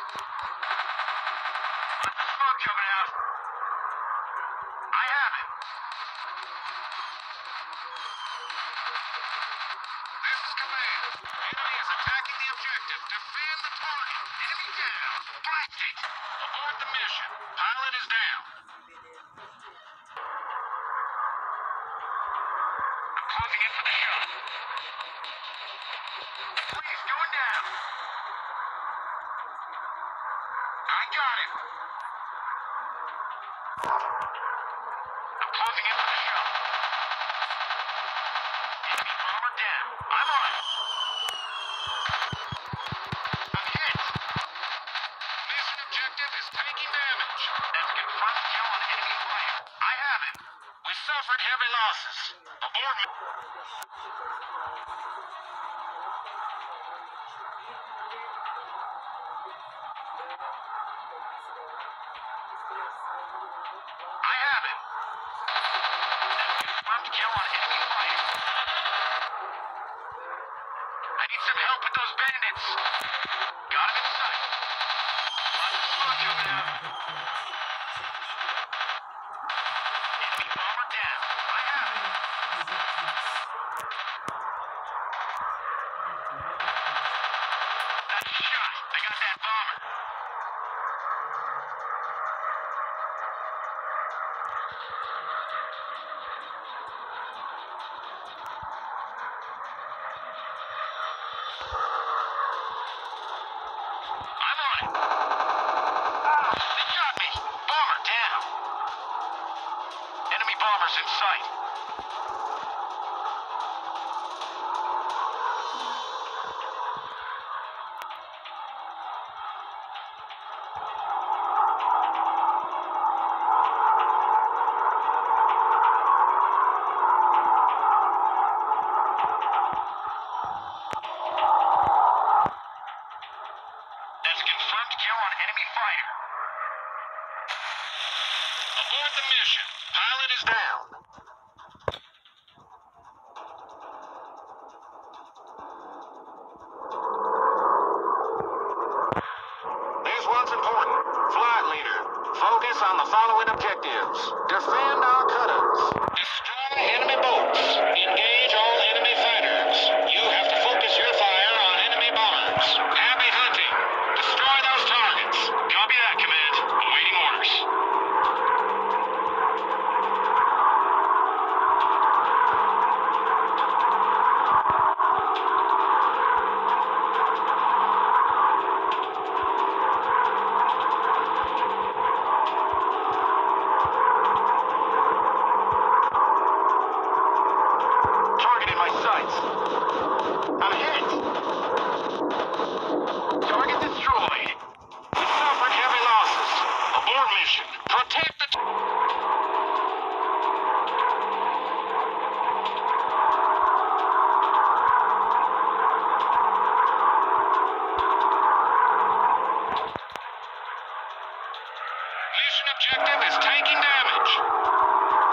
Smoke coming out. I have it. This is command. Enemy is attacking the objective. Defend the target. Enemy down. Blast it. Abort the mission. Pilot is down. I'm closing in for the shot. Please, going down. I got him. I'm closing in for the shot. Enemy bomber down. I'm on it. I'm hit. Mission objective is taking damage. That's confirmed kill on enemy fire. I have it. We suffered heavy losses. Abort me. I have it. That's confirmed kill on enemy fire. I need some help with those bandits. Got him in sight. Lots of smoke coming out. Enemy bomber down. I have it. That's a shot. I got that bomber. I'm on it. They got me. Bomber down. Enemy bombers in sight. That's confirmed kill on enemy fire. Abort the mission. Pilot is down. This one's important. Flight leader, focus on the following objectives. Defend our cutters. Destroy enemy boats. Engage all enemy fighters. You have to focus your fire on enemy bombers. Happy hunting. Destroy those targets. Copy that, Command. Awaiting orders. Target in my sights. I'm hit. Target destroyed. We suffered heavy losses. Abort mission. Protect the... Mission objective is taking damage.